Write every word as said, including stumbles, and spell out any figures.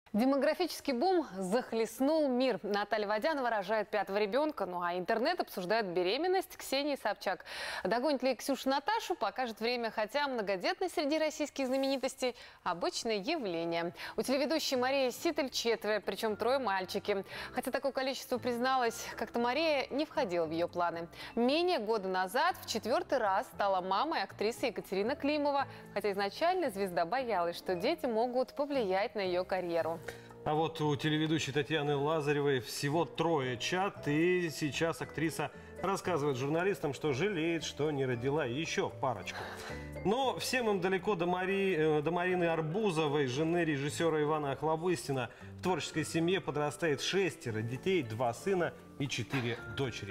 Демографический бум захлестнул мир. Наталья Водянова рожает пятого ребенка, ну а интернет обсуждает беременность Ксении Собчак. Догонит ли Ксюша Наташу, покажет время, хотя многодетность среди российских знаменитостей – обычное явление. У телеведущей Марии Ситель четверо, причем трое мальчики. Хотя такое количество, призналась, как-то Мария не входила в ее планы. Менее года назад в четвертый раз стала мамой актрисы Екатерина Климова, хотя изначально звезда боялась, что дети могут повлиять на ее карьеру. А вот у телеведущей Татьяны Лазаревой всего трое чад, и сейчас актриса рассказывает журналистам, что жалеет, что не родила еще парочку. Но всем им далеко до, Мари... до Марины Арбузовой, жены режиссера Ивана Охлобыстина. В творческой семье подрастает шестеро детей, два сына и четыре дочери.